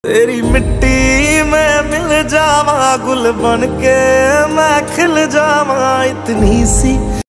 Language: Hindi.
तेरी मिट्टी में मिल जावा, गुल बन के मैं खिल जावा, इतनी सी